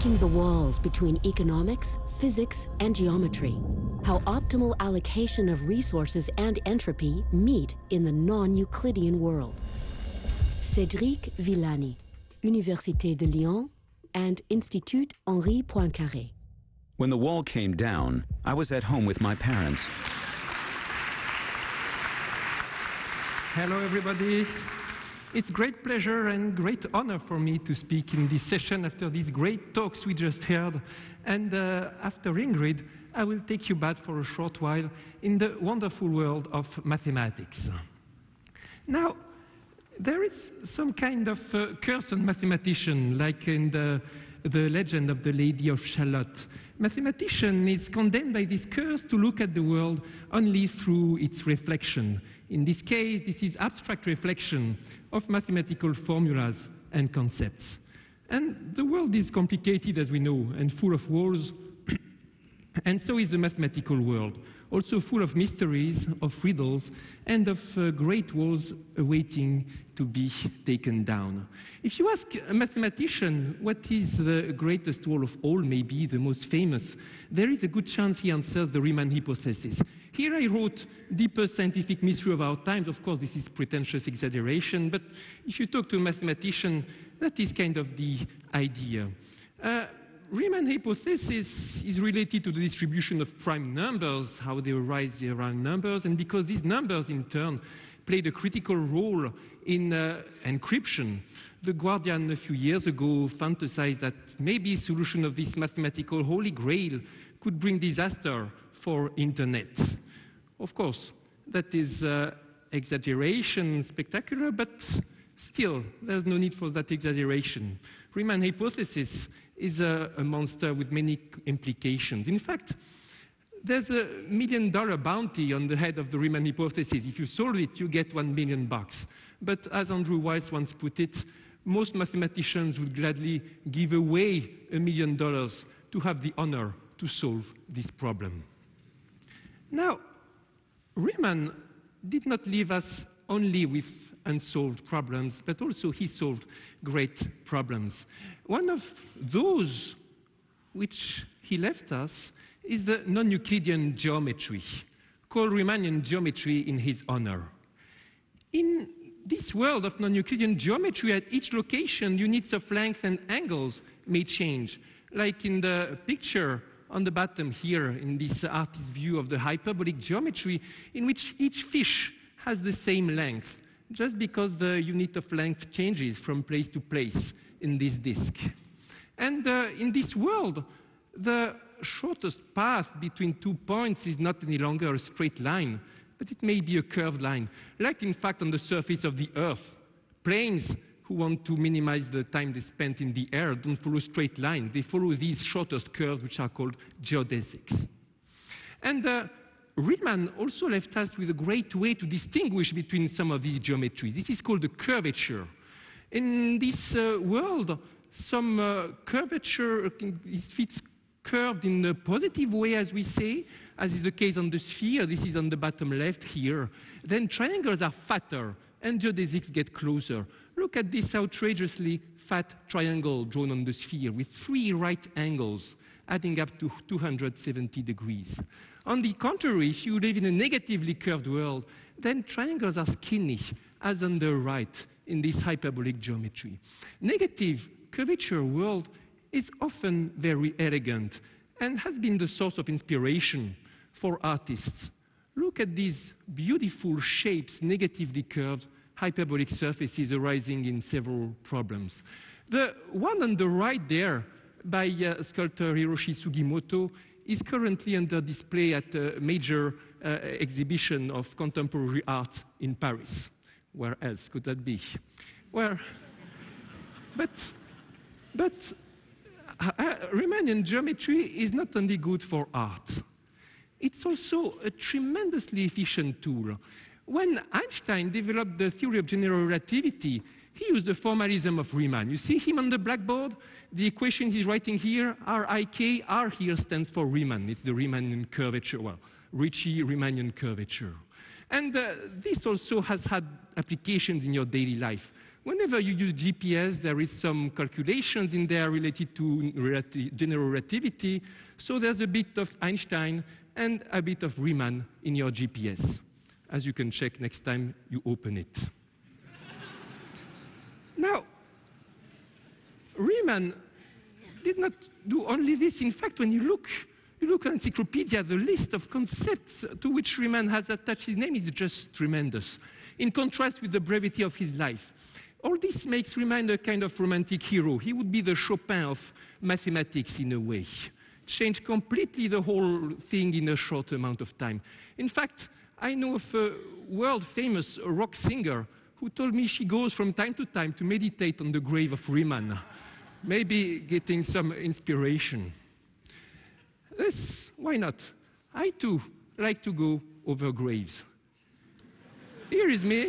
breaking the walls between economics, physics, and geometry. How optimal allocation of resources and entropy meet in the non-Euclidean world. Cédric Villani, Université de Lyon and Institut Henri Poincaré. When the wall came down, I was at home with my parents. Hello, everybody. It's great pleasure and great honor for me to speak in this session after these great talks we just heard. And after Ingrid, I will take you back for a short while in the wonderful world of mathematics. Now, there is some kind of curse on mathematician, like in the legend of the Lady of Shalott. Mathematician is condemned by this curse to look at the world only through its reflection. In this case, this is abstract reflection of mathematical formulas and concepts. And the world is complicated, as we know, and full of walls, and so is the mathematical world, also full of mysteries, of riddles, and of great walls awaiting to be taken down. If you ask a mathematician what is the greatest wall of all, maybe the most famous, there is a good chance he answers the Riemann hypothesis. Here I wrote deepest scientific mystery of our times. Of course, this is pretentious exaggeration, but if you talk to a mathematician, that is kind of the idea. Riemann hypothesis is related to the distribution of prime numbers, how they arise around numbers, and because these numbers in turn played a critical role in encryption. The Guardian a few years ago fantasized that maybe solution of this mathematical holy grail could bring disaster for internet. Of course, that is exaggeration, spectacular, but still, there's no need for that exaggeration. Riemann hypothesis is a monster with many implications. In fact, there's a $1 million bounty on the head of the Riemann hypothesis. If you solve it, you get $1 million. But as Andrew Wiles once put it, most mathematicians would gladly give away $1 million to have the honor to solve this problem. Now, Riemann did not leave us only with unsolved problems, but also he solved great problems. One of those which he left us is the non-Euclidean geometry, called Riemannian geometry in his honor. In this world of non-Euclidean geometry, at each location, units of length and angles may change, like in the picture on the bottom here, in this artist's view of the hyperbolic geometry, in which each fish has the same length, just because the unit of length changes from place to place in this disk. And in this world, the shortest path between 2 points is not any longer a straight line, but it may be a curved line, like in fact on the surface of the Earth. Planes who want to minimize the time they spend in the air don't follow straight lines. They follow these shortest curves, which are called geodesics. And Riemann also left us with a great way to distinguish between some of these geometries. This is called the curvature. In this world, some curvature fits curved in a positive way, as we say, as is the case on the sphere. This is on the bottom left here. Then triangles are fatter, and geodesics get closer. Look at this outrageously fat triangle drawn on the sphere with 3 right angles, adding up to 270 degrees. On the contrary, if you live in a negatively curved world, then triangles are skinny, as on the right in this hyperbolic geometry. Negative curvature world is often very elegant and has been the source of inspiration for artists. Look at these beautiful shapes, negatively curved hyperbolic surfaces arising in several problems. The one on the right there by sculptor Hiroshi Sugimoto is currently under display at a major exhibition of contemporary art in Paris. Where else could that be? Well, but Riemannian geometry is not only good for art. It's also a tremendously efficient tool. When Einstein developed the theory of general relativity, he used the formalism of Riemann. You see him on the blackboard? The equation he's writing here, RIK, R here stands for Riemann. It's the Riemannian curvature, well, Ricci Riemannian curvature. And this also has had applications in your daily life. whenever you use GPS, there is some calculations in there related to general relativity. So there's a bit of Einstein and a bit of Riemann in your GPS, as you can check next time you open it. Now, Riemann did not do only this. In fact, when you look at encyclopedia, the list of concepts to which Riemann has attached his name is just tremendous, in contrast with the brevity of his life. All this makes Riemann a kind of romantic hero. He would be the Chopin of mathematics in a way. Change completely the whole thing in a short amount of time. In fact, I know of a world-famous rock singer who told me she goes from time to time to meditate on the grave of Riemann, maybe getting some inspiration. Yes, why not? I too like to go over graves. Here is me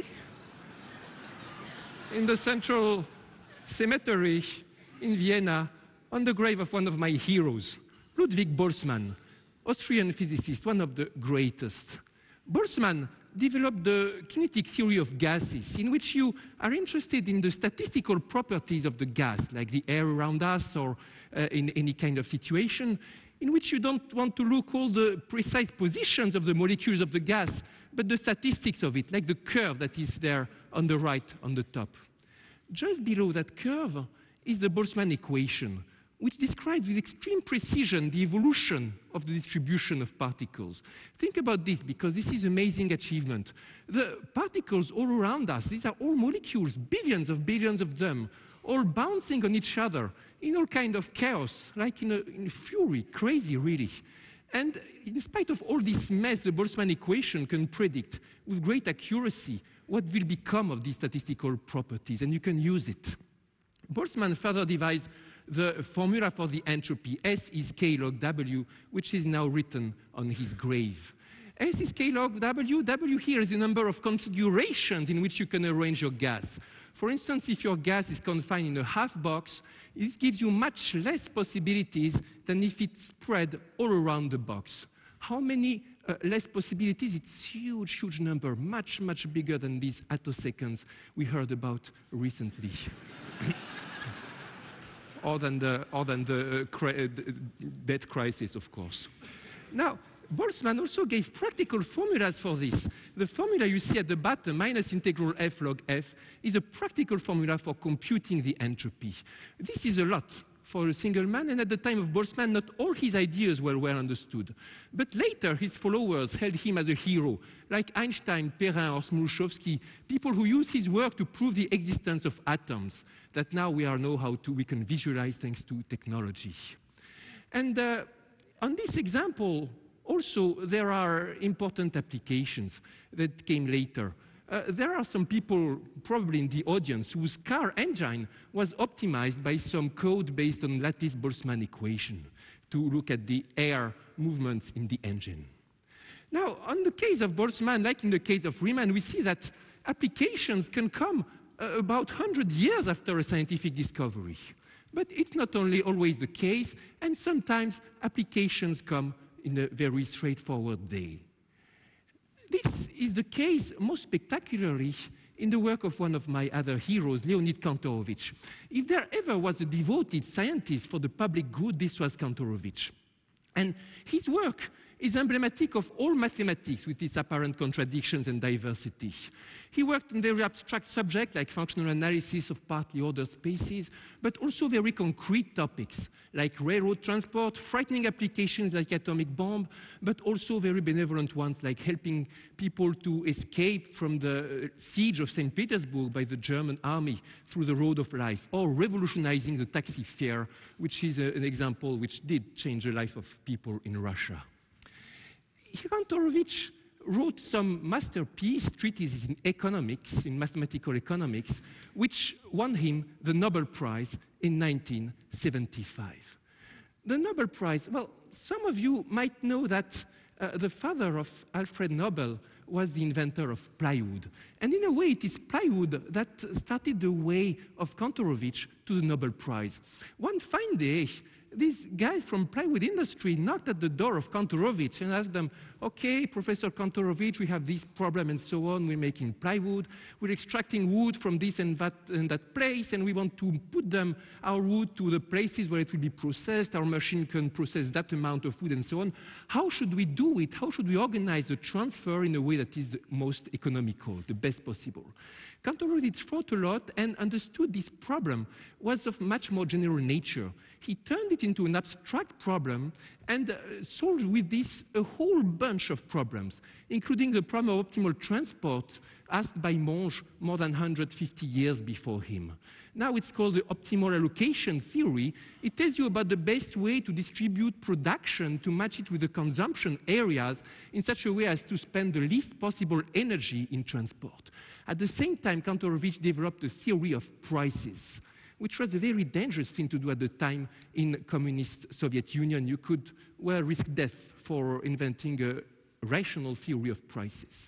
in the Central Cemetery in Vienna on the grave of one of my heroes, Ludwig Boltzmann, Austrian physicist, one of the greatest. Boltzmann developed the kinetic theory of gases, in which you are interested in the statistical properties of the gas, like the air around us or in any kind of situation, in which you don't want to look all the precise positions of the molecules of the gas, but the statistics of it, like the curve that is there on the right, on the top. Just below that curve is the Boltzmann equation, which describes with extreme precision the evolution of the distribution of particles. Think about this, because this is an amazing achievement. The particles all around us, these are all molecules, billions of them, all bouncing on each other in all kind of chaos, like in a fury, crazy really. And in spite of all this mess, the Boltzmann equation can predict with great accuracy what will become of these statistical properties, and you can use it. Boltzmann further devised the formula for the entropy, S is K log W, which is now written on his grave. S is K log W. W here is the number of configurations in which you can arrange your gas. For instance, if your gas is confined in a half box, this gives you much less possibilities than if it's spread all around the box. How many less possibilities? It's huge, huge number, much, much bigger than these attoseconds we heard about recently. Or than the debt crisis, of course. Now, Boltzmann also gave practical formulas for this. The formula you see at the bottom, minus integral f log f, is a practical formula for computing the entropy. This is a lot for a single man, and at the time of Boltzmann, not all his ideas were well understood. But later, his followers held him as a hero, like Einstein, Perrin, or Smoluchowski, people who used his work to prove the existence of atoms, that now we can visualize thanks to technology. And on this example, also, there are important applications that came later. There are some people, probably in the audience, whose car engine was optimized by some code based on lattice-Boltzmann equation to look at the air movements in the engine. Now, on the case of Boltzmann, like in the case of Riemann, we see that applications can come about 100 years after a scientific discovery. But it's not only always the case, and sometimes applications come in a very straightforward way. This is the case most spectacularly in the work of one of my other heroes, Leonid Kantorovich. If there ever was a devoted scientist for the public good, this was Kantorovich. And his work is emblematic of all mathematics with its apparent contradictions and diversity. He worked on very abstract subjects like functional analysis of partly ordered spaces, but also very concrete topics like railroad transport, frightening applications like atomic bomb, but also very benevolent ones like helping people to escape from the siege of St. Petersburg by the German army through the road of life, or revolutionizing the taxi fare, which is an example which did change the life of people in Russia. Kantorovich wrote some masterpiece treatises in economics, in mathematical economics, which won him the Nobel Prize in 1975. The Nobel Prize, well, some of you might know that the father of Alfred Nobel was the inventor of plywood. And in a way, it is plywood that started the way of Kantorovich to the Nobel Prize. One fine day, this guy from plywood industry knocked at the door of Kantorovich and asked them, okay, Professor Kantorovich, we have this problem and so on, we're making plywood, we're extracting wood from this and that place, and we want to put our wood to the places where it will be processed, our machine can process that amount of wood and so on. How should we do it? How should we organize the transfer in a way that is most economical, the best possible? Kantorovich thought a lot and understood this problem was of much more general nature. He turned it into an abstract problem and solved with this a whole bunch of problems, including the problem of optimal transport asked by Monge more than 150 years before him. Now it's called the optimal allocation theory. It tells you about the best way to distribute production to match it with the consumption areas in such a way as to spend the least possible energy in transport. At the same time, Kantorovich developed a theory of prices, which was a very dangerous thing to do at the time in communist Soviet Union. You could risk death for inventing a rational theory of prices.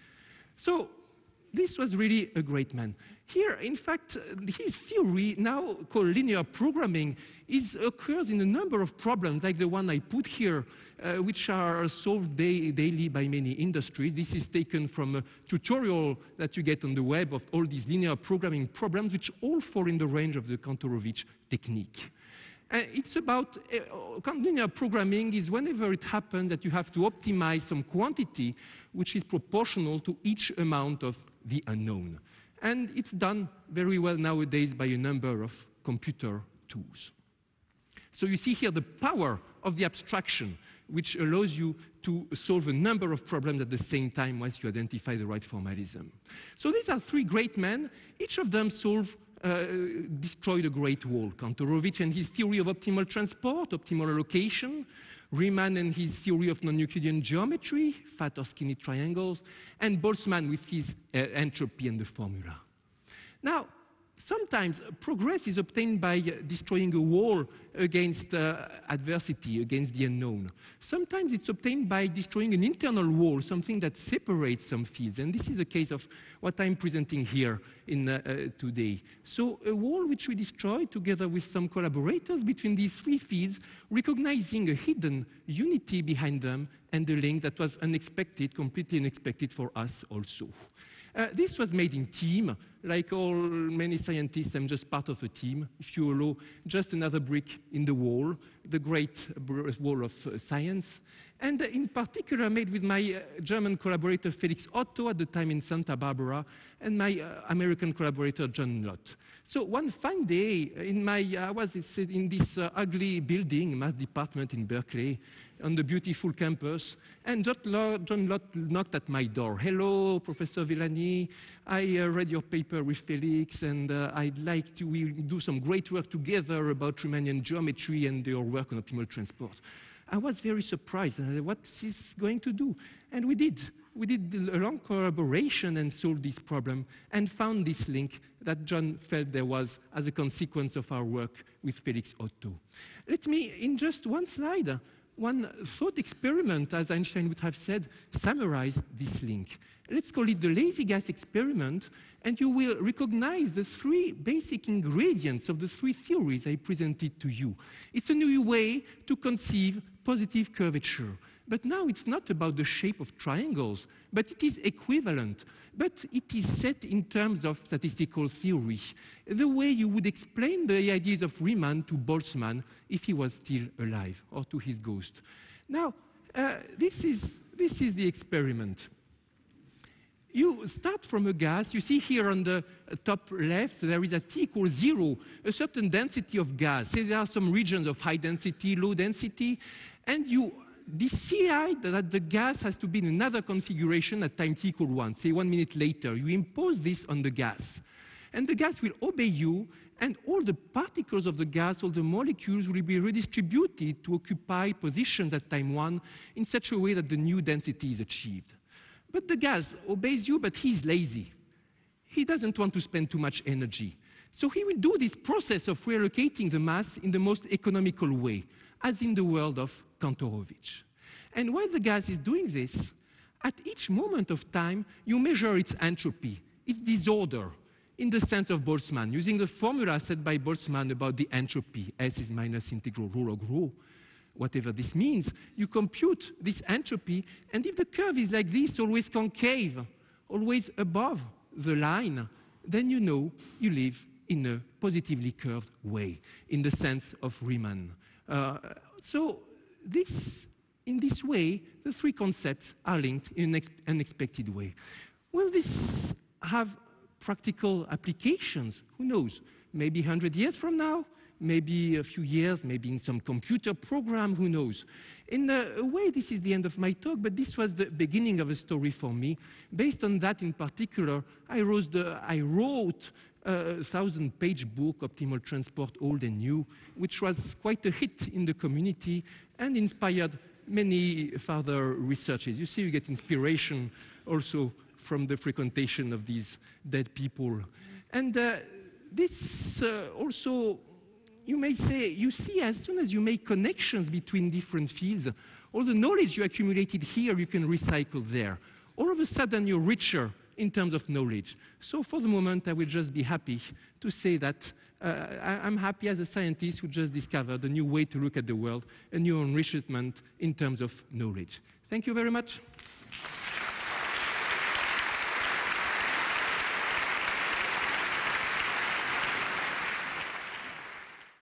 So this was really a great man. Here, in fact, his theory, now called linear programming, occurs in a number of problems, like the one I put here, which are solved daily by many industries. This is taken from a tutorial that you get on the web of all these linear programming problems, which all fall in the range of the Kantorovich technique. It's about linear programming is whenever it happens that you have to optimize some quantity which is proportional to each amount of the unknown. And it's done very well nowadays by a number of computer tools. So you see here the power of the abstraction, which allows you to solve a number of problems at the same time once you identify the right formalism. So these are three great men. Each of them destroyed a great wall. Kantorovich and his theory of optimal transport, optimal allocation, Riemann and his theory of non-Euclidean geometry, fat or skinny triangles, and Boltzmann with his entropy and the formula. Now, sometimes progress is obtained by destroying a wall against adversity, against the unknown. Sometimes it's obtained by destroying an internal wall, something that separates some fields. And this is the case of what I'm presenting here today. So a wall which we destroyed together with some collaborators between these three fields, recognizing a hidden unity behind them and a link that was unexpected, completely unexpected for us also. This was made in team. Like many scientists, I'm just part of a team. If you allow, just another brick in the wall, the great wall of science. And in particular, made with my German collaborator, Felix Otto, at the time in Santa Barbara, and my American collaborator, John Lott. So one fine day, I was in this ugly building, math department in Berkeley, on the beautiful campus, and John Lott knocked at my door. Hello, Professor Villani. I read your paper with Felix, and I'd like to do some great work together about Riemannian geometry and your work on optimal transport. I was very surprised. What is going to do? And we did. We did a long collaboration and solved this problem and found this link that John felt there was as a consequence of our work with Felix Otto. Let me, in just one slide, one thought experiment, as Einstein would have said, summarize this link. Let's call it the lazy gas experiment, and you will recognize the three basic ingredients of the three theories I presented to you. It's a new way to conceive positive curvature. But now it's not about the shape of triangles, but it is equivalent. But it is set in terms of statistical theory, the way you would explain the ideas of Riemann to Boltzmann if he was still alive, or to his ghost. Now, this is the experiment. You start from a gas. You see here on the top left, there is a T equals 0, a certain density of gas. Say there are some regions of high density, low density, and you decide that the gas has to be in another configuration at time t equals 1, say 1 minute later. You impose this on the gas. And the gas will obey you, and all the particles of the gas, all the molecules will be redistributed to occupy positions at time 1 in such a way that the new density is achieved. But the gas obeys you, but he's lazy. He doesn't want to spend too much energy. So he will do this process of reallocating the mass in the most economical way, as in the world of Kantorovich. And while the gas is doing this, at each moment of time, you measure its entropy, its disorder, in the sense of Boltzmann, using the formula set by Boltzmann about the entropy, S is minus integral rho log rho. whatever this means, you compute this entropy, and if the curve is like this, always concave, always above the line, then you know you live in a positively curved way, in the sense of Riemann. So in this way, the three concepts are linked in an unexpected way. Will this have practical applications? Who knows? Maybe 100 years from now, maybe a few years, maybe in some computer program, who knows? In a way, this is the end of my talk, but this was the beginning of a story for me. Based on that in particular, I wrote a 1,000-page book, Optimal Transport, Old and New, which was quite a hit in the community and inspired many further researches. You see, you get inspiration also from the frequentation of these dead people. And this also, you may say, you see, as soon as you make connections between different fields, all the knowledge you accumulated here, you can recycle there. All of a sudden, you're richer in terms of knowledge. So for the moment, I will just be happy to say that I'm happy as a scientist who just discovered a new way to look at the world, a new enrichment in terms of knowledge. Thank you very much.